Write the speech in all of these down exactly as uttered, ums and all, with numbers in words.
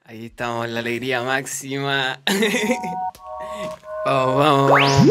Ahí estamos, la alegría máxima. Vamos, vamos, vamos.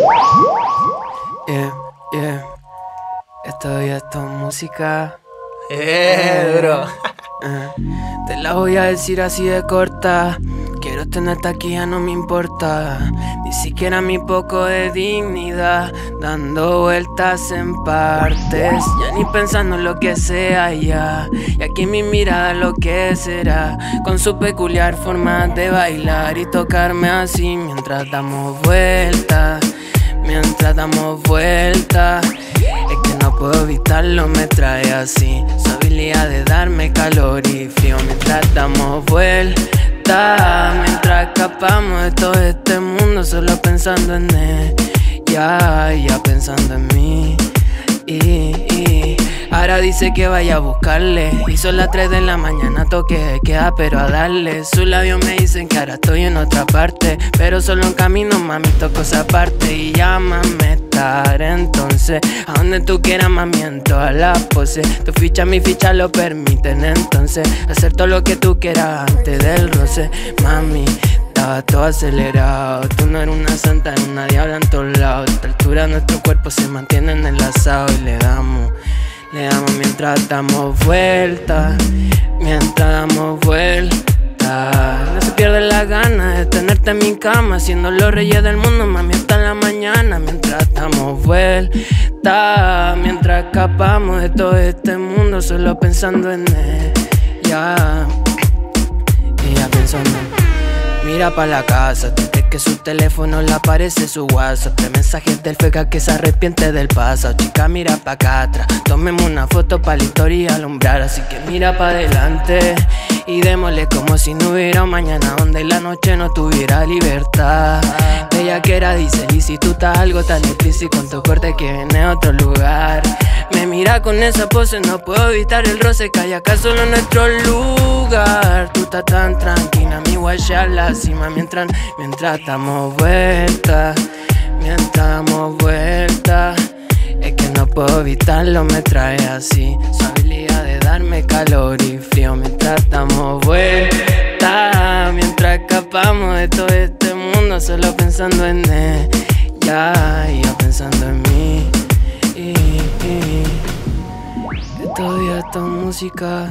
Yeah, yeah. Esto ya esto es música. Eh, bro. Uh, te la voy a decir así de corta. Quiero tenerte aquí, ya no me importa. Ni siquiera mi poco de dignidad. Dando vueltas en partes, ya ni pensando en lo que sea ya. Y aquí mi mirada lo que será, con su peculiar forma de bailar y tocarme así mientras damos vueltas. Mientras damos vueltas, es que no puedo evitarlo, me trae así. Su habilidad de darme calor y frío mientras damos vueltas. Mientras escapamos de todo este mundo, solo pensando en él. Ya, ya pensando en mí. Y, y ahora dice que vaya a buscarle. Y son las tres de la mañana, toque de queda, pero a darle. Sus labios me dicen que ahora estoy en otra parte, pero solo en camino, mami, toco esa parte. Y llámame tarde, entonces a donde tú quieras, mami, en todas las poses. Tu ficha, mi ficha lo permiten, entonces hacer todo lo que tú quieras antes del roce. Mami, estaba todo acelerado. Tú no eres una santa, eres una diabla en todos lados. A esta altura nuestro cuerpo se mantiene enlazado y le damos, le damos mientras damos vueltas. Mientras damos vueltas, no se pierde la gana de tenerte en mi cama, siendo los reyes del mundo, mami, hasta la mañana. Mientras damos vueltas, mientras escapamos de todo este mundo, solo pensando en ella. Y ya pensando en mira pa' la casa, desde que su teléfono le aparece su WhatsApp. Tres mensajes del feca que se arrepiente del pasado. Chica, mira pa' acá atrás, tomemos una foto pa' la historia alumbrar. Así que mira pa' adelante y démosle como si no hubiera un mañana, donde la noche no tuviera libertad. Ella que era dice, y si tú estás algo tan difícil con tu corte que viene a otro lugar. Me mira con esa pose, no puedo evitar el roce, que hay acá solo en nuestro lugar. Tú estás tan tranquila, mi guaya la cima, mientras, mientras damos vueltas. Mientras damos vueltas, es que no puedo evitarlo, me trae así. Su habilidad de darme calor y frío mientras damos vueltas. Mientras escapamos de todo este mundo, solo pensando en ella y yo pensando en mí. Y, y, estos días esto es música,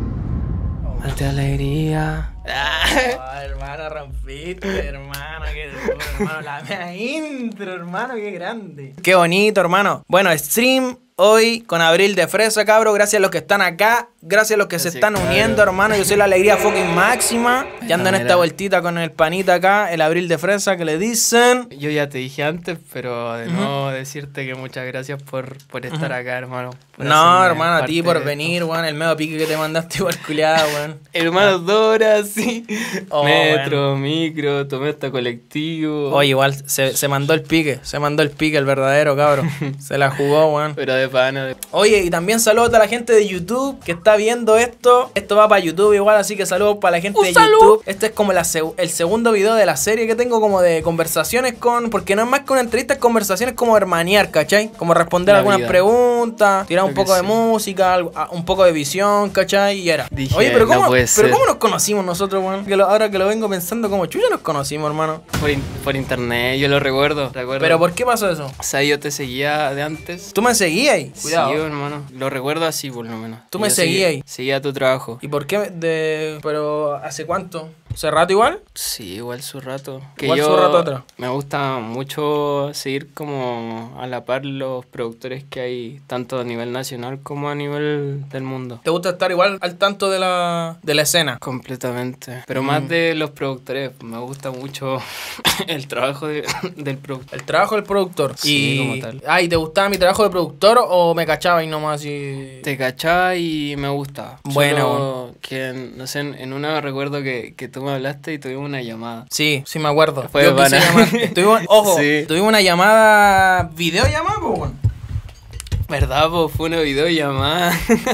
más de alegría. Oh, hermano, rompiste, hermano, qué duro, hermano. La mea intro, hermano, qué grande. Qué bonito, hermano. Bueno, stream hoy con Abril de Fresa, cabro. Gracias a los que están acá. Gracias a los que Gracias, se están cabro. uniendo, hermano. Yo soy la alegría fucking máxima. Ya ando en esta vueltita con el panita acá, el Abril de Fresa, que le dicen. Yo ya te dije antes, pero de uh-huh. nuevo decirte que muchas gracias por, por estar uh-huh. acá, hermano. No, hermano, a ti por venir, weón. El medio pique que te mandaste igual culiado, weón. Hermano, dos horas, sí. Oh, Metro, bueno. micro, tomé hasta colectivo. Oye, igual se, se mandó el pique, se mandó el pique el verdadero, cabrón. Se la jugó, weón. Pero de pana. De... Oye, y también saludos a la gente de YouTube que está viendo esto. Esto va para YouTube igual, así que saludos para la gente ¡Un de salud! YouTube. Este es como la seg- el segundo video de la serie que tengo como de conversaciones con... Porque no es más que una entrevista, es conversaciones como hermanear, ¿cachai? Como responder la algunas vida. preguntas, tirar un poco de sí. música, un poco de visión, ¿cachai? Y era. Dije, Oye, pero ¿cómo, no puede pero ser. ¿cómo nos conocimos nosotros, weón? Que lo, ahora que lo vengo pensando, como chuya nos conocimos, hermano. Por, in- por internet, yo lo recuerdo, recuerdo. ¿Pero por qué pasó eso? O sea, yo te seguía de antes. ¿Tú me seguías ahí? Cuidado. Sí, hermano. Lo recuerdo así, por lo menos. ¿Tú me seguías ahí? Seguía tu trabajo. ¿Y por qué? De... ¿Pero hace cuánto? ¿Hace rato igual? Sí, igual su rato. Que igual yo su rato atrás. Me gusta mucho seguir como a la par los productores que hay, tanto a nivel nacional como a nivel del mundo. ¿Te gusta estar igual al tanto de la, de la escena? Completamente. Pero mm. más de los productores. Me gusta mucho el trabajo de, del productor. El trabajo del productor. Sí, y... como tal. Ah, ¿y te gustaba mi trabajo de productor o me cachaba y nomás y...? Te cachaba y me gustaba. Bueno, bueno. Que, no sé, en, en una recuerdo que, que tú me hablaste y tuvimos una llamada. Sí, sí me acuerdo. Fue Yo quise llamar. Tuvimos, ojo, sí. tuvimos una llamada... ¿Videollamada, po, weón? ¿Verdad, po? Fue una videollamada.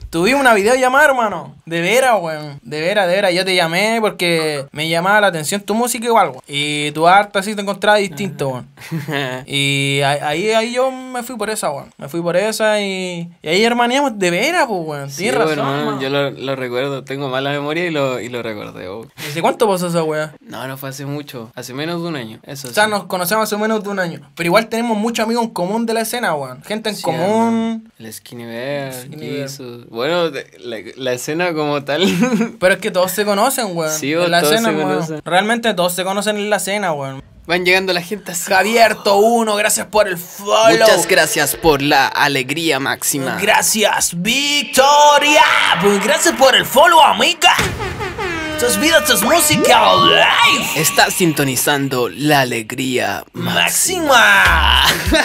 Tuvimos una videollamada, hermano. De veras, weón. De veras, de veras. Yo te llamé porque me llamaba la atención tu música o algo. Y tu arte así te encontraba distinto, weón. Y ahí, ahí yo me fui por esa, weón. Me fui por esa y, y ahí hermaneamos de veras, pues, weón. Sí, Tienes razón, hermano, hermano. yo lo, lo recuerdo. Tengo mala memoria y lo, y lo recordé, weón. ¿Desde cuánto pasó esa weá? No, no fue hace mucho. Hace menos de un año. Eso O sea, sí. nos conocemos hace menos de un año. Pero igual tenemos muchos amigos en común de la escena, weón. Gente en Sí, común. hermano. El Skinny Bear, Skinny Bear. Jesus. Bueno, de- la, la escena como tal. Pero es que todos se conocen, weón. Sí, en vos, la todos escena, se weón. conocen. Realmente todos se conocen en la escena, weón. Van llegando la gente así. Javierto uno, gracias por el follow. Muchas gracias por la alegría máxima. Gracias, Victoria. Pues gracias por el follow, amiga. Tus vidas, tus música live. Está sintonizando la alegría Máxima.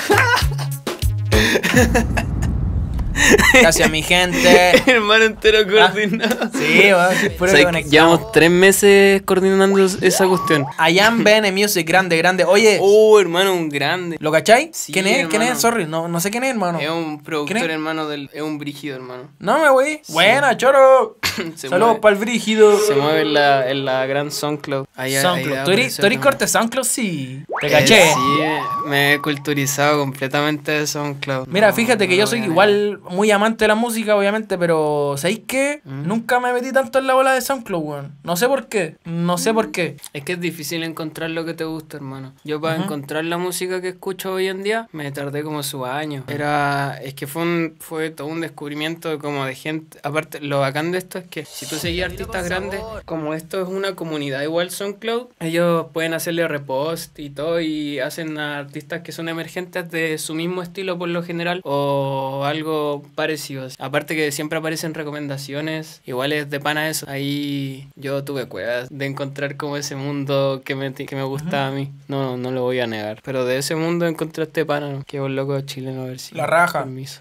Gracias, mi gente. Hermano entero coordinado. Sí, weón. Puro O sea, conectado. llevamos tres meses coordinando esa cuestión. Allan Bene Music, grande, grande. Oye, Oh, hermano, un grande. ¿lo cachai? Sí, ¿Quién es? ¿Quién hermano. es? Sorry, no, no sé quién es, hermano. Es un ¿Quién productor, es? hermano, del, es un brígido, hermano. No me voy. Buena, choro. Se Saludos mueve. para el brígido. Se mueve en la, en la gran SoundCloud. Ahí, ahí SoundCloud. va ¿Tú a eres, aparecer tú eres también. corte SoundCloud? Sí. Te Eh, caché. sí, eh, me he culturizado completamente de SoundCloud. Mira, No, fíjate que no yo lo soy voy a igual muy amante de la música, obviamente, pero ¿sabéis qué? Mm. Nunca me metí tanto en la bola de SoundCloud, weón. No sé por qué. No sé por qué. Es que es difícil encontrar lo que te gusta, hermano. Yo para Ujú. encontrar la música que escucho hoy en día me tardé como su año. Era, es que fue un, fue todo un descubrimiento como de gente. Aparte, lo bacán de esto es que si tú seguías artistas grandes, como esto es una comunidad igual SoundCloud, ellos pueden hacerle repost y todo y hacen a artistas que son emergentes de su mismo estilo por lo general o algo parecido. Aparte que siempre aparecen recomendaciones, igual es de pana eso. Ahí yo tuve cuevas de encontrar como ese mundo que me, que me gustaba a mí. No, no lo voy a negar. Pero de ese mundo encontré este pana, ¿no? Que es un loco chileno, a ver si. La raja. Permiso.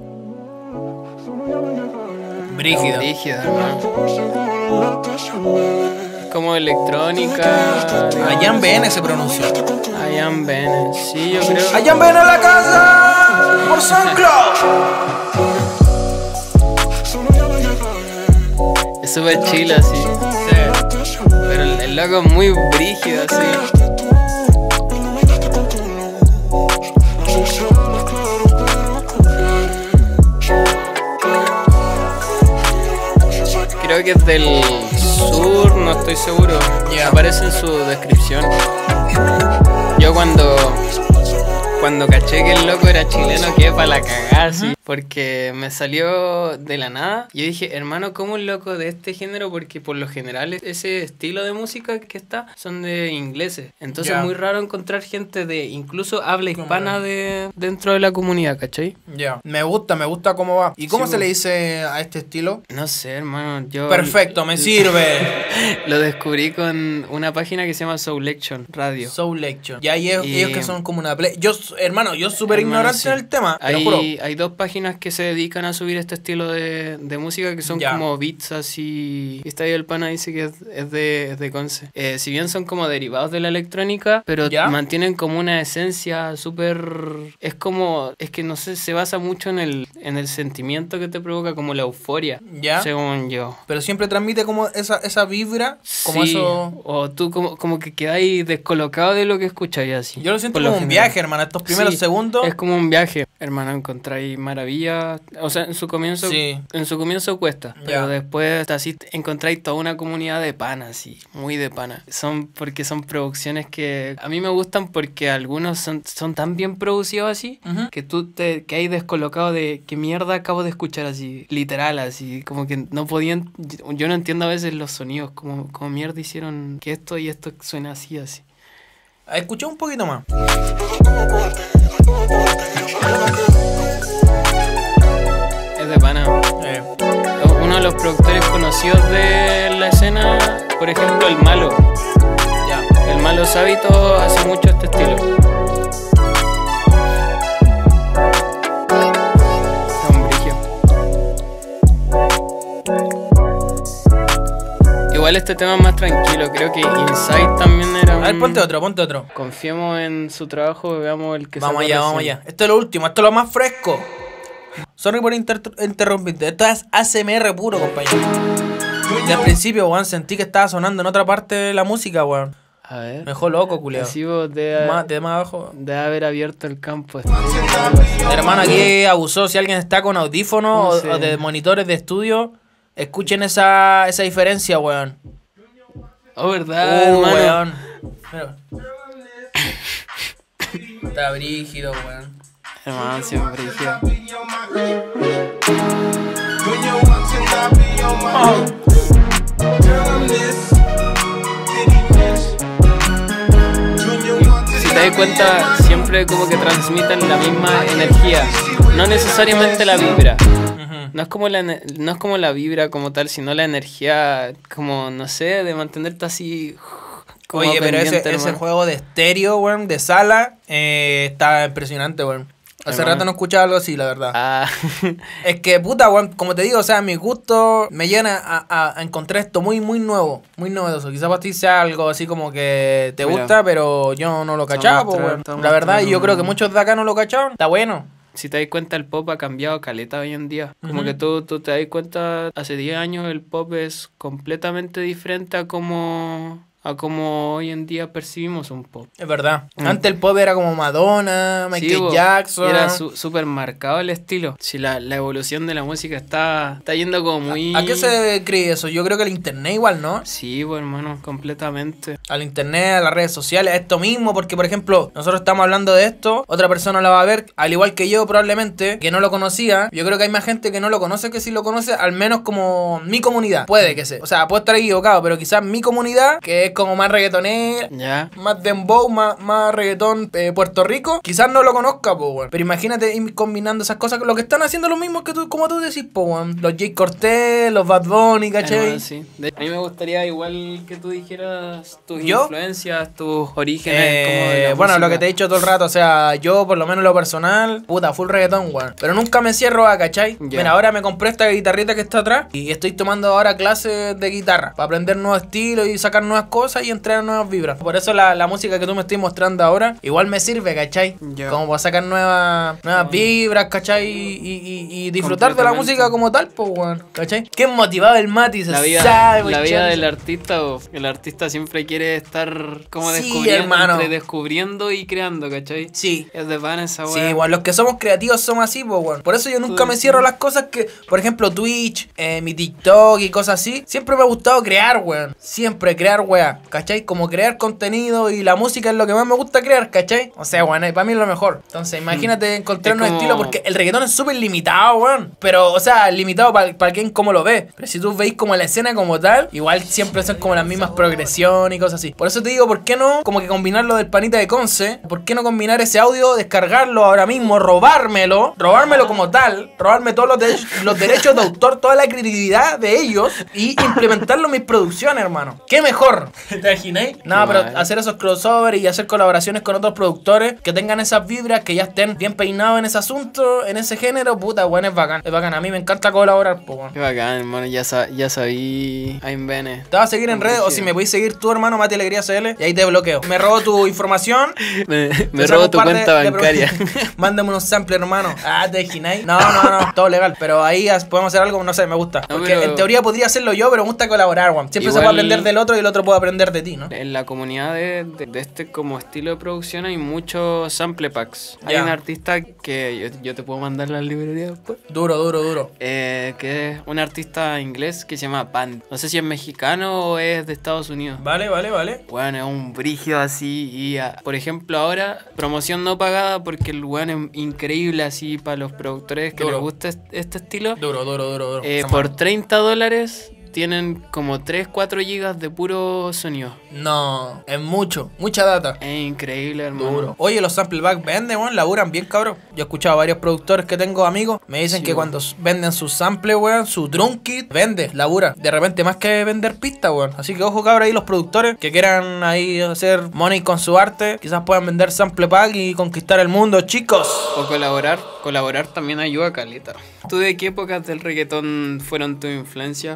Brígido. Brígido, hermano. Es como electrónica. Allan Bene se pronuncia. Allan Bene. Sí, yo creo. Allan Bene a la casa por SoundCloud. Es súper chill así. Pero el, el loco es muy brígido así. Creo que es del sur, no estoy seguro. Yeah. Aparece en su descripción. Yo cuando cuando caché que el loco era chileno quedé para la cagada, así, porque me salió de la nada. Yo dije, hermano, ¿cómo un loco de este género? Porque por lo general ese estilo de música que está son de ingleses. Entonces Ya. es muy raro encontrar gente de incluso habla hispana de dentro de la comunidad, ¿cachai? Ya. Me gusta, me gusta cómo va. ¿Y cómo Sí, se bo. le dice a este estilo? No sé, hermano, yo... Perfecto, me sirve. Lo descubrí con una página que se llama Soul Lection Radio. Soul Lecture. Y ahí ellos, Y- ellos que son como una play. Yo, hermano, yo súper Hermano, ignorante sí. en el tema. Te lo juro. Hay, hay dos páginas que se dedican a subir este estilo de, de música que son Ya. como beats así. Y está ahí el pana dice que es, es de, es de Conce. Eh, si bien son como derivados de la electrónica, pero Ya. mantienen como una esencia súper... Es como... Es que no sé, se basa mucho en el, en el sentimiento que te provoca, como la euforia. Ya. Según yo. Pero siempre transmite como esa, esa vibra. Como Sí, eso. o tú como, como que quedáis descolocado de lo que escucháis así. Yo lo siento por como un general. viaje, hermano. Estos primeros Sí, segundos. Es como un viaje, hermano, encontráis maravilla. O sea, en su comienzo, Sí. en su comienzo cuesta, Ya. pero después así encontráis toda una comunidad de pana, así, muy de pana. Son porque son producciones que a mí me gustan porque algunos son, son tan bien producidos así Ujú. que tú te que hay descolocado de qué mierda acabo de escuchar así, literal, así, como que no podían. Yo no entiendo a veces los sonidos, como, como mierda hicieron que esto y esto suena así, así. Escuché un poquito más. Es de pana. Eh, Uno de los productores conocidos de la escena, por ejemplo, el Malo. ya. El Malo Sábito hace mucho este estilo. Es un brigio. Igual este tema es más tranquilo, creo que Inside también era un... A ver, ponte otro, ponte otro. Confiemos en su trabajo, veamos el que Vamos sacó allá, vamos recién. allá. Esto es lo último, esto es lo más fresco. Sorry por inter interrumpirte. Esto es A S M R puro, compañero. Y al principio, weón, sentí que estaba sonando en otra parte de la música, weón. A ver. Me dejó loco, culiao. de, Más, de más abajo. de haber abierto el campo. Hermano, aquí abusó. Si alguien está con audífonos o, sé. o de monitores de estudio, escuchen esa, esa diferencia, weón. Oh, verdad, Uh, hermano. weón. Mira. Está brígido, weón. Hermano, siempre dije. Si te das cuenta, siempre como que transmiten la misma energía. No necesariamente la vibra. No es como la, ene- no es como la vibra como tal, sino la energía, como, no sé, de mantenerte así. Como Oye, pero ese, pendiente, ese hermano. juego de estéreo, weón, de sala, eh, está impresionante, weón. Hace Hermano. rato no escuchaba algo así, la verdad. Ah, Es que, puta, weón, como te digo, o sea, mi gusto me llena a, a, a encontrar esto muy, muy nuevo, muy novedoso. Quizás para ti sea algo así como que te Mira. gusta, pero yo no lo cachaba, Estamos po, weón. estamos La verdad, y yo mostrando- creo que muchos de acá no lo cachaban. Está bueno. si te das cuenta, el pop ha cambiado caleta hoy en día. Como Ujú. que tú, tú te das cuenta, hace diez años el pop es completamente diferente a como, a como hoy en día percibimos un pop. Es verdad. Mm. Antes el pop era como Madonna, Michael Sí, bo, Jackson. Era su- súper marcado el estilo. Si la, la evolución de la música está, está yendo como muy... ¿A qué se debe creer eso? Yo creo que el internet igual, ¿no? Sí, pues hermano, completamente. Al internet, a las redes sociales, a esto mismo, porque por ejemplo, nosotros estamos hablando de esto, otra persona la va a ver, al igual que yo probablemente, que no lo conocía. Yo creo que hay más gente que no lo conoce que sí lo conoce, al menos como mi comunidad. Puede que sea. O sea, puedo estar equivocado, pero quizás mi comunidad, que es como más reggaetonera, Ya. más dembow, más, más reggaetón eh, Puerto Rico, quizás no lo conozca, po, weón. Pero imagínate ir combinando esas cosas, lo que están haciendo los mismos que tú, como tú decís, po, weón. Los Jay Cortez, los Bad Bunny, ¿cachai? Hermano, sí. De- a mí me gustaría igual que tú dijeras tus ¿Yo? influencias, tus orígenes. Eh, como de la bueno, lo música. que te he dicho todo el rato, o sea, yo por lo menos lo personal, puta, full reggaetón, weón. Pero nunca me cierro a, ¿cachai? Ya. Mira, ahora me compré esta guitarrita que está atrás y estoy tomando ahora clases de guitarra para aprender nuevos estilos y sacar nuevas cosas y entrar nuevas vibras. Por eso la, la música que tú me estás mostrando ahora igual me sirve, ¿cachai? Ya. Como para sacar nuevas, nuevas vibras, ¿cachai? Y, y- y- y disfrutar de la Completamente. música como tal, pues, weón, ¿cachai? Qué motivado el Mati, se La vida, sabe, la weón, vida chance. del artista, o el artista siempre quiere estar como Sí, descubriendo, hermano. entre descubriendo y creando, ¿cachai? Sí. Es de pan esa Sí, weá. weón, los que somos creativos somos así, pues, weón. Por eso yo nunca me cierro las cosas que, por ejemplo, Twitch, eh, mi TikTok y cosas así. Siempre me ha gustado crear, weón. Siempre crear, weón. ¿Cachai? Como crear contenido y la música es lo que más me gusta crear, ¿cachai? O sea, weón, para mí es lo mejor. Entonces, imagínate encontrar Es un como- estilo, porque el reggaetón es súper limitado, weón. Pero, o sea, limitado para para quien como lo ve. Pero si tú veis como la escena como tal, igual siempre son como las mismas progresiones y cosas así. Por eso te digo, ¿por qué no? Como que combinar lo del panita de Conce. ¿Por qué no combinar ese audio, descargarlo ahora mismo, robármelo, robármelo como tal, robarme todos los, derechos- los derechos de autor, toda la creatividad de ellos y implementarlo en mis producciones, hermano? ¿Qué mejor? ¿Te imagináis? No, pero mal. hacer esos crossovers y hacer colaboraciones con otros productores que tengan esas vibras, que ya estén bien peinados en ese asunto, en ese género, puta, bueno, es bacán. Es bacán. A mí me encanta colaborar, po, weón. Qué bacán, hermano. Ya, sa ya sabí. I'm Bene. Te vas a seguir en redes o si me podéis seguir tu hermano Mati Alegría C L y ahí te bloqueo. Me robo tu información. Me, te me saco robo un tu par de- cuenta de bancaria. pro- Mándame unos samples, hermano. Ah, te imagináis. No, no, no, todo legal. Pero ahí as- podemos hacer algo, no sé, me gusta. No, Porque pero- en teoría podría hacerlo yo, pero me gusta colaborar, weón. Siempre se Igual- puede aprender del otro y el otro puede aprender de ti, ¿no? En la comunidad de, de, de este como estilo de producción hay muchos sample packs. Hay Ya. un artista que yo, yo te puedo mandar la librería después. Duro, duro, duro. Eh, que es un artista inglés que se llama Band. No sé si es mexicano o es de Estados Unidos. Vale, vale, vale. Bueno, es un brigio así y ah, por ejemplo ahora promoción no pagada porque el weón es increíble así para los productores que Duro. les gusta est- este estilo. Duro, duro, duro, duro. Eh, por treinta dólares tienen como tres, cuatro gigas de puro sonido. No, es mucho, mucha data. Es increíble, hermano. Duro. Oye, los sampleback venden, weón, laburan bien, cabrón. Yo he escuchado a varios productores que tengo amigos. Me dicen Sí, que weón. cuando s- venden sus samples, weón, su drum kit, vende, labura. De repente más que vender pistas, weón. Así que ojo, cabrón, ahí los productores que quieran ahí hacer money con su arte, quizás puedan vender sampleback y conquistar el mundo, chicos. O colaborar. Colaborar también ayuda a caleta. ¿Tú de qué épocas del reggaetón fueron tu influencia? Yo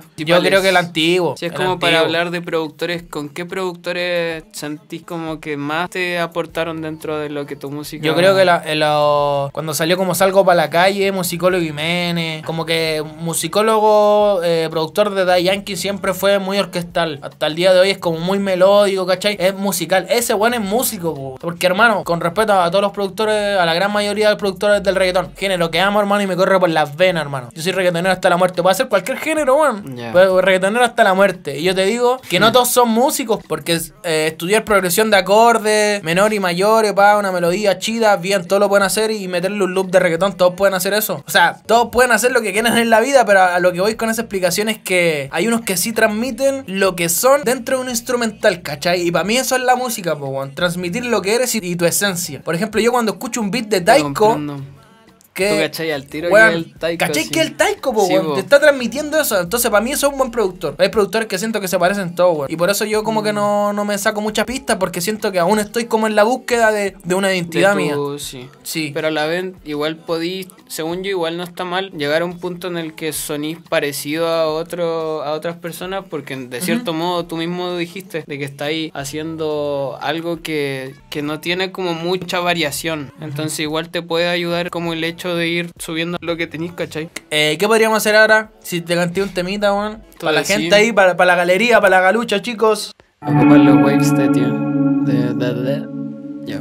creo que el antiguo. Si es el como antiguo. para hablar de productores, ¿con qué productores sentís como que más te aportaron dentro de lo que tu música? Yo creo que la, en la- cuando salió como Salgo para la calle, Musicólogo Jiménez, como que musicólogo, eh, productor de Daddy Yankee siempre fue muy orquestal. Hasta el día de hoy es como muy melódico, ¿cachai? Es musical. Ese weón es músico, po. Porque hermano, con respeto a todos los productores, a la gran mayoría de los productores del reggaetón, género que amo, hermano, y me corre por las venas, hermano. Yo soy reggaetonero hasta la muerte. Puedo hacer cualquier género, weón. Yeah. Pero reggaetonero hasta la muerte. Y yo te digo que no todos son músicos, porque eh, estudiar progresión de acordes, menor y mayor, para una melodía chida, bien, todos lo pueden hacer y meterle un loop de reggaetón, todos pueden hacer eso. O sea, todos pueden hacer lo que quieran en la vida, pero a lo que voy con esa explicación es que hay unos que sí transmiten lo que son dentro de un instrumental, ¿cachai? Y para mí eso es la música, po, weón. Transmitir lo que eres y, y tu esencia. Por ejemplo, yo cuando escucho un beat de Te Taiko, comprendo. que, Tú cachai al tiro weón, que el taiko. ¿cachai sí. que el taiko, po, Sí, weón? po. Te está transmitiendo eso. Entonces, para mí eso es un buen productor. Hay productores que siento que se parecen todos, weón. Y por eso yo como que no, no me saco muchas pistas, porque siento que aún estoy como en la búsqueda de, de una De identidad tu- mía. Sí. Sí. Pero a la vez, igual podís, según yo, igual no está mal llegar a un punto en el que sonís parecido a otro a otras personas, porque de cierto modo tú mismo dijiste de que estáis haciendo algo que, que no tiene como mucha variación. Entonces igual te puede ayudar como el hecho de ir subiendo lo que tenís, ¿cachai? Eh, ¿Qué podríamos hacer ahora? Si te canté un temita, weón. Tú Para la decís. gente ahí, para, para la galería, para la galucha, chicos. Ocupar los waves de tío. De, de, de. Ya.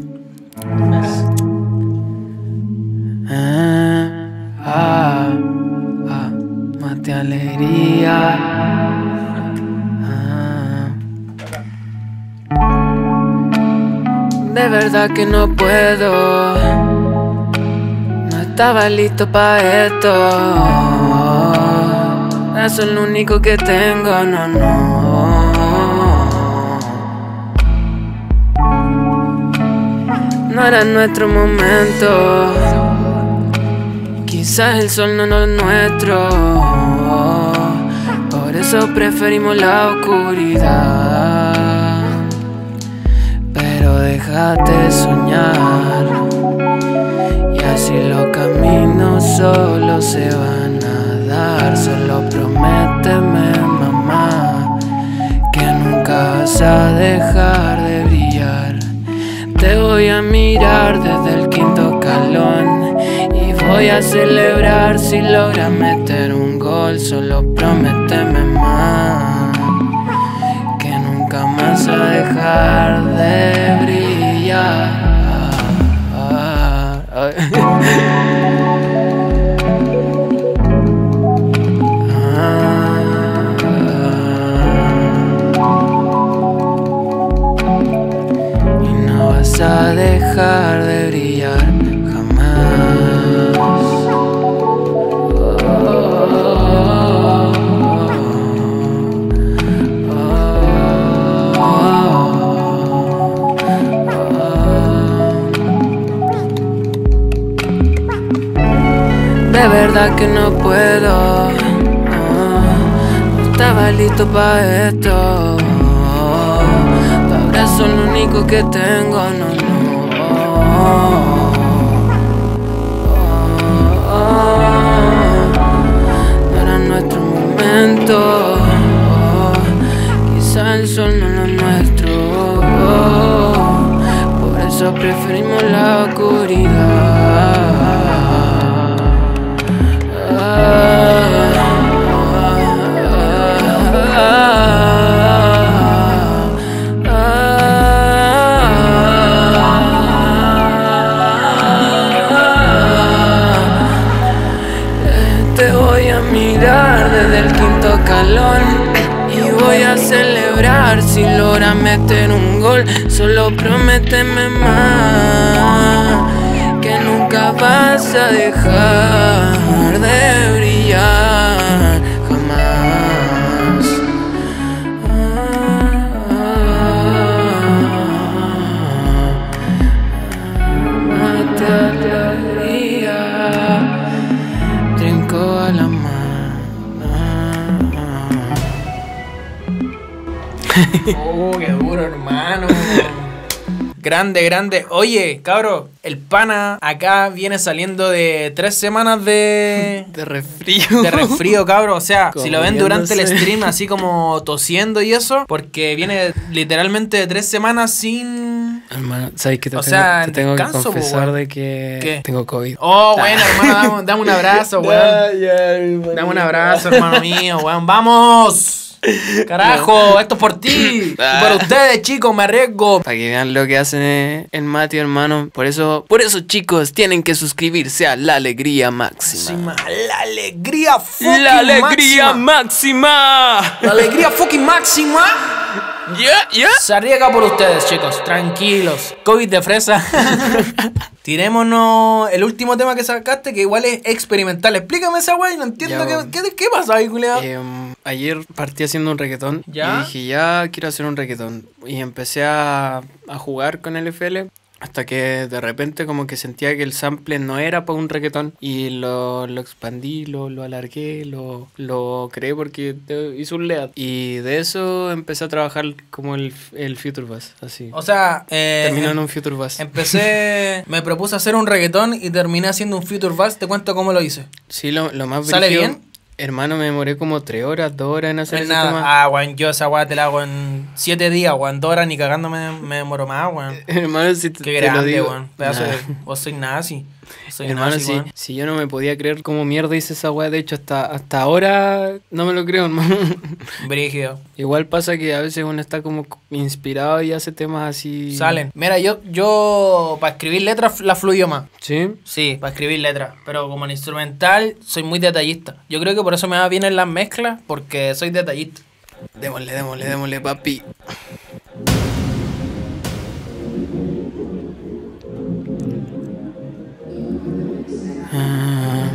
Ah, ah, ah, mate alegría. Ah. De verdad que no puedo. No estaba listo para esto. Eso es lo único que tengo, no, no. No era nuestro momento. Quizás el sol no es nuestro. Por eso preferimos la oscuridad. Pero déjate soñar. Y así los caminos solo se van a dar. Solo prométeme, mamá, que nunca vas a dejar de brillar. Te voy a mirar desde el quinto escalón y voy a celebrar si logras meter un gol. Solo prométeme, más, que nunca más vas a dejar de brillar. Y no vas a dejar de brillar jamás. De verdad que no puedo. No estaba listo para esto. Tu abrazo es lo único que tengo, no, no. No era nuestro momento. Quizá el sol no es nuestro. Por eso preferimos la oscuridad. Te voy a mirar desde el quinto escalón y voy a celebrar si logras meter un gol. Solo prométeme, más, que nunca vas a dejar de brillar jamás. Mate alegría, trinco a la mano. Oh, qué duro, hermano. Grande, grande. Oye, cabro, el pana acá viene saliendo de tres semanas de... De resfrío. De resfrío, cabro. O sea, si lo ven durante el Comiéndose. stream así como tosiendo y eso, porque viene literalmente de tres semanas sin... Hermano, ¿sabes qué te O tengo, sea, te tengo que descanso, po, confesar weón. de que ¿Qué? tengo COVID? Oh, bueno, hermano, dame, dame un abrazo, weón. Dame un abrazo, hermano mío, weón. ¡Vamos! Carajo, esto es por ti. Y por ustedes, chicos, me arriesgo. Para que vean lo que hace el Mati, hermano. Por eso, por eso, chicos, tienen que suscribirse a La Alegría Máxima. La alegría fucking ¡La Alegría máxima. Máxima! La alegría fucking máxima. Yeah, yeah. Se arriesga por ustedes, chicos. Tranquilos. COVID de fresa. Tirémonos el último tema que sacaste, que igual es experimental. Explícame esa wey, no entiendo Ya, qué, weón. qué, qué pasa ahí, culiao. Eh, ayer partí haciendo un reggaetón. ¿Ya? Y dije, ya quiero hacer un reggaetón. Y empecé a, a jugar con el F L. Hasta que de repente como que sentía que el sample no era para un reggaetón. Y lo, lo expandí, lo, lo alargué, lo, lo creé porque te- hice un layout. Y de eso empecé a trabajar como el, el Future Bass, así. O sea, eh, Terminó en em- un Future Bass. empecé, me propuse hacer un reggaetón y terminé haciendo un Future Bass. Te cuento cómo lo hice. Sí, lo, lo más ¿Sale brígido, bien? Hermano, me demoré como tres horas, dos horas en hacer No es ese nada. tema. Ah, weón, yo esa weá te la hago en siete días, weón. Dos horas ni cagando me, me demoro más, weón. Hermano, si te, Qué te lo grande, digo. weón. Pedazo Nah. de... Vos soy nazi. Soy Hermano, nazi, si, weón. si yo no me podía creer cómo mierda hice esa weá, de hecho hasta, hasta ahora no me lo creo, hermano. Brígido. Igual pasa que a veces uno está como inspirado y hace temas así. Salen. Mira, yo, yo para escribir letras la fluyo más. ¿Sí? Sí, para escribir letras. Pero como en instrumental soy muy detallista. Yo creo que por eso me va bien en las mezclas, porque soy detallista. Démosle, démosle, démosle, papi. Ah,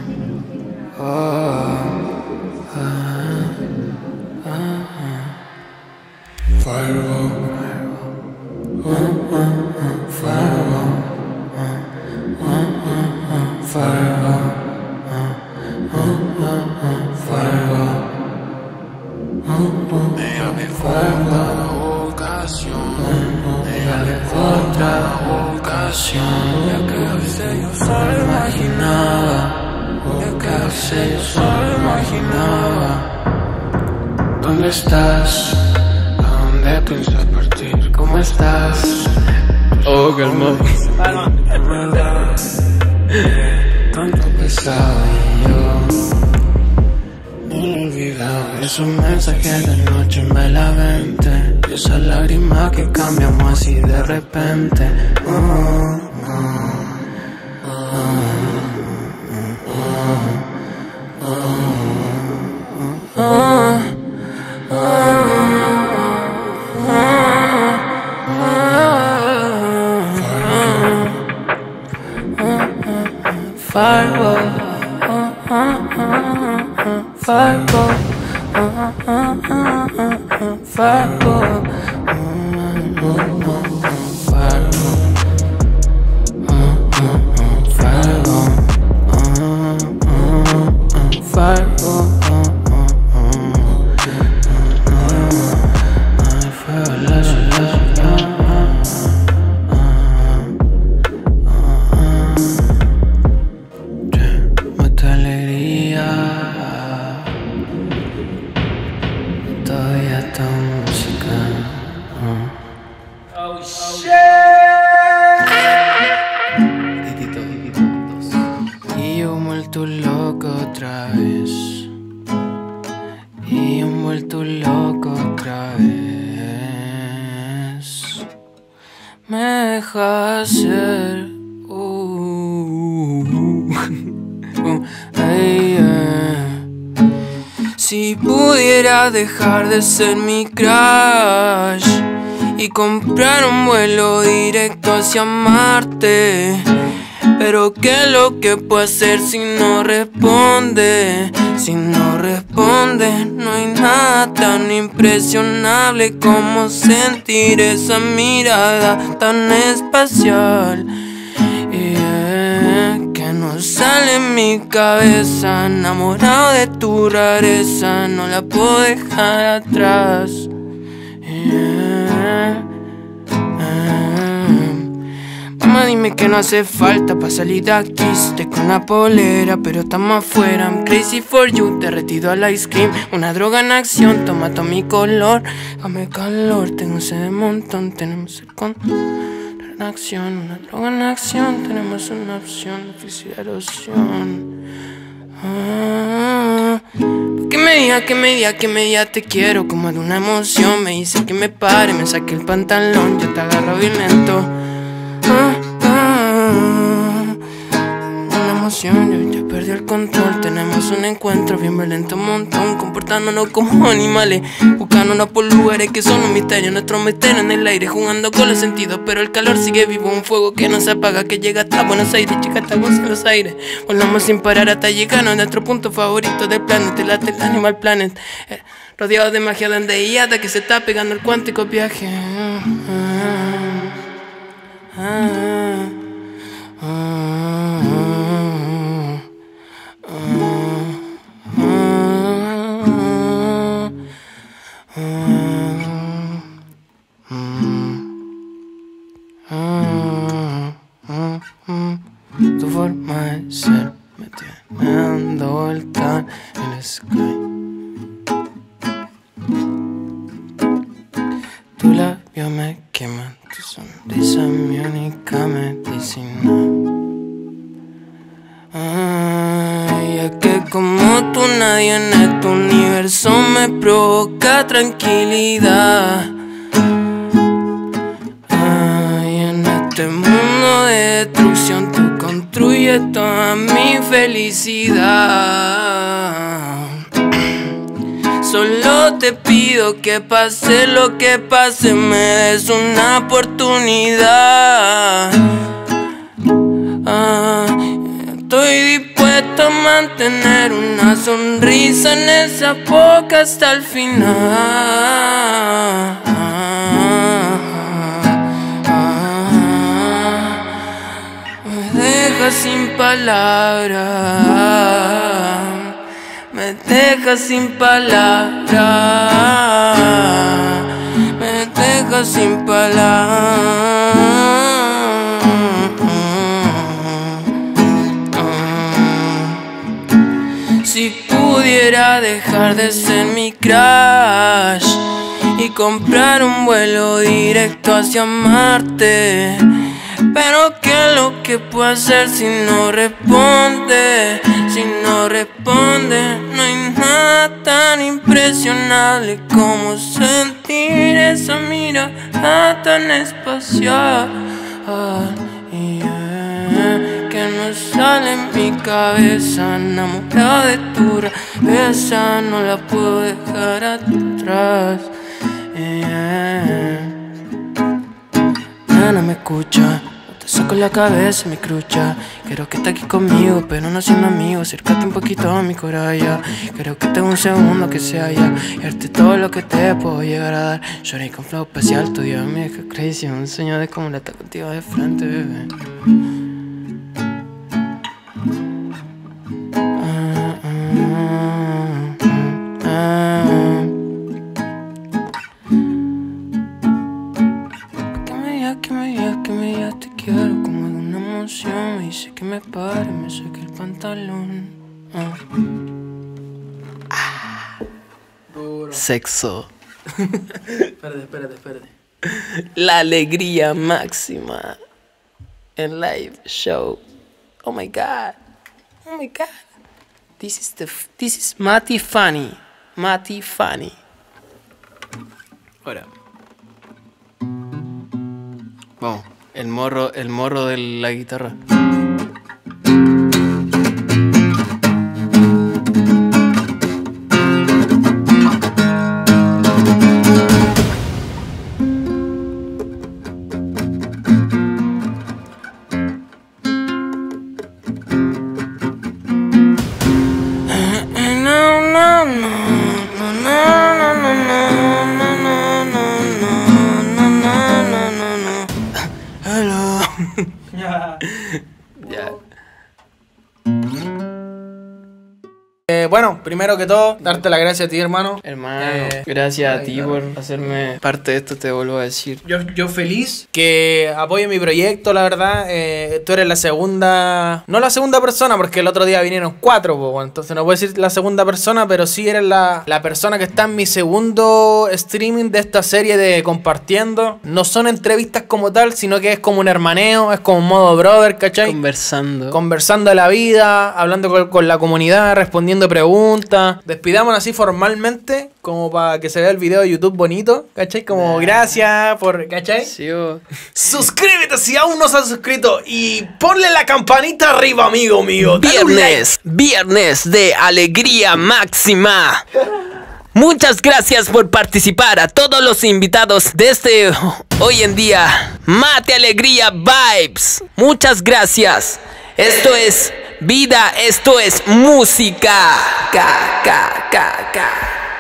ah, ah, ah. Firewall. Uh, uh, uh, firewall. Uh, uh, uh, uh, firewall. Uh, uh, uh, uh, firewall. Déjame otra ocasión, déjame otra ocasión. Ya que a veces yo solo imaginaba, ya que a veces yo solo imaginaba. ¿Dónde estás? ¿A dónde piensas partir? ¿Cómo estás? Oh, calma. Tanto pesado y yo no lo he olvidado, esos mensajes de noche me la vente. Y esas lágrimas que cambiamos así de repente. Oh, oh, oh, oh, oh, oh. Fireball. Fireball, uh, uh, uh, uh, uh, fireball, uh, uh, uh, fireball, uh, uh, uh, fireball, uh, uh, uh, fireball, uh, uh, uh, fireball. Mucha alegría. Todavía esta música. Uh. Oh, shit. Titito, titito, dos. Y yo vuelto loco otra vez. Y yo vuelto loco otra vez. Me deja ser. Uh, uh, ay, yeah. Si pudiera dejar de ser mi crush y comprar un vuelo directo hacia Marte, pero ¿qué es lo que puedo hacer si no responde? Si no responde, no hay nada tan impresionable como sentir esa mirada tan espacial. Yeah, que no sale en mi cabeza, enamorado de tu rareza, no la puedo dejar atrás. Yeah, yeah. Dime que no hace falta pa' salir de aquí. Estoy con la polera, pero estamos afuera. I'm crazy for you, derretido al ice cream. Una droga en acción, toma todo mi color. Dame calor, tengo sed de montón. Tenemos el control en acción. Una droga en acción, tenemos una opción. Difícil erosión. Ah, que me diga, que me diga, que me diga te quiero. Como de una emoción. Me dice que me pare, me saque el pantalón. Yo te agarro bien lento. Ah, ah, una emoción, yo ya perdí el control. Tenemos un encuentro bien violento, un montón. Comportándonos como animales, buscándonos por lugares que son un misterio. Nuestro misterio en el aire, jugando con los sentidos. Pero el calor sigue vivo, un fuego que no se apaga, que llega hasta Buenos Aires, chica, estamos en los aires. Volamos sin parar hasta llegar a nuestro punto favorito del planeta, el el Animal Planet, eh, rodeado de magia donde y hasta que se está pegando el cuántico viaje. Ah, ah, ah, ah, ah, ah. Tu forma de ser me tiene dando vuelta en el sky. Tu labio me quema, tu sonrisa mi única medicina. Ay, es que como tú nadie en este universo me provoca tranquilidad. Ay, en este mundo de destrucción tú construyes toda mi felicidad. Solo te pido que pase lo que pase, me des una oportunidad. Ah, estoy dispuesto a mantener una sonrisa en esa boca hasta el final. Ah, ah, me deja sin palabras. Me deja sin palabras, me deja sin palabras. Si pudiera dejar de ser mi crush y comprar un vuelo directo hacia Marte, pero ¿qué es lo que puedo hacer si no responde? Si no responde, no hay nada tan impresionable como sentir esa mirada tan espacial. Yeah, que no sale en mi cabeza, enamorada de tu cabeza, no la puedo dejar atrás. Yeah. No me escucha, te saco la cabeza, mi crucha. Quiero que estés aquí conmigo, pero no siendo amigo. Acércate un poquito a mi coralla. Quiero que tenga un segundo que se haya y darte todo lo que te puedo llegar a dar. Lloré con flow especial, tu Dios me deja crazy. Un sueño de cómo la está contigo de frente, bebé. Ah, ah, ah, ah. Que me digas, que me digas te quiero como de una emoción. Me dice que me pare, me saque el pantalón. Ah. Ah. Sexo. Espérate, espérate, espérate. La alegría máxima en live show. Oh my god. Oh my god. This is the this is Mati Funny. Mati Funny. Ahora. Vamos, el morro, el morro de la guitarra. que, bueno, primero que todo, darte las gracias a ti, hermano. Hermano, Eh, gracias a ti claro. por hacerme parte de esto, te vuelvo a decir. Yo, yo feliz que apoye mi proyecto, la verdad. Eh, tú eres la segunda, no la segunda persona, porque el otro día vinieron cuatro, po, entonces no puedo decir la segunda persona, pero sí eres la, la persona que está en mi segundo streaming de esta serie de Compartiendo. No son entrevistas como tal, sino que es como un hermaneo, es como un modo brother, ¿cachai? Conversando. Conversando de la vida, hablando con, con la comunidad, respondiendo preguntas. Despidámonos así formalmente, como para que se vea el video de YouTube bonito, ¿cachai? Como Nah. gracias por, ¿cachai? Sí, oh. Suscríbete si aún no se has suscrito y ponle la campanita arriba, amigo mío. Dale un like. Viernes, viernes de alegría máxima. Muchas gracias por participar a todos los invitados de este hoy en día Mate Alegría Vibes. Muchas gracias. Esto es vida, esto es música. Ca, ca, ca, ca.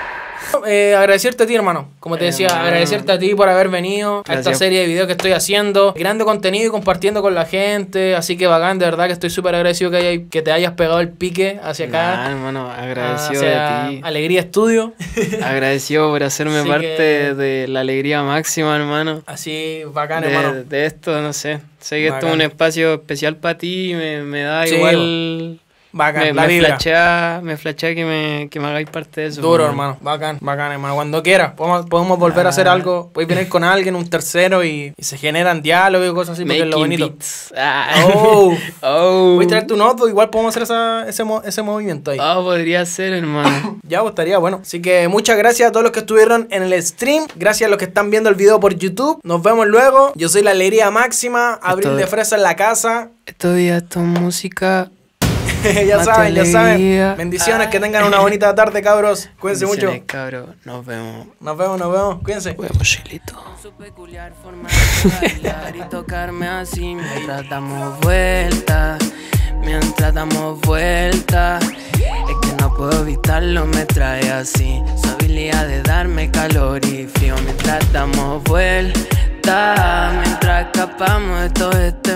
Eh, agradecerte a ti, hermano. Como te decía, Hermano. agradecerte a ti por haber venido a esta Gracias. serie de videos que estoy haciendo. Grande contenido y compartiendo con la gente. Así que bacán, de verdad que estoy súper agradecido que, hay- que te hayas pegado el pique hacia acá. Nah, hermano, agradecido hacia de ti. Alegría Estudio. Agradecido por hacerme Así parte que- de la alegría máxima, hermano. Así, bacán, hermano. De, de esto, no sé. Sé que esto es Bacán. un espacio especial para ti. Me, me da Sí, igual. Bacán, Me, la me vibra. flashea, me flashea que me, que me hagáis parte de eso. Duro, hermano. hermano. Bacán, bacán, hermano. Cuando quieras, podemos, podemos volver a hacer Ah. algo. Puedes venir con alguien, un tercero, y, y se generan diálogos y cosas así, porque es lo Making bonito. beats. Ah. Oh. Oh. Puedes traer tu notebook, igual podemos hacer esa, ese, mo- ese movimiento ahí. Oh, podría ser, hermano. Ya, pues, estaría bueno. Así que muchas gracias a todos los que estuvieron en el stream. Gracias a los que están viendo el video por YouTube. Nos vemos luego. Yo soy la alegría máxima. Abril Esto- de Fresa en la casa. Estos días, esto es música. ya Mate saben, ya saben. alegría. Bendiciones, Ay. que tengan una bonita tarde, cabros. Cuídense mucho. Bendiciones, cabro. Nos vemos. Nos vemos, nos vemos. Cuídense. Nos vemos, chilito. Su peculiar forma de bailar y tocarme así mientras damos vueltas, mientras damos vueltas. Es que no puedo evitarlo, me trae así. Su habilidad de darme calor y frío mientras damos vueltas, mientras escapamos de todo esto.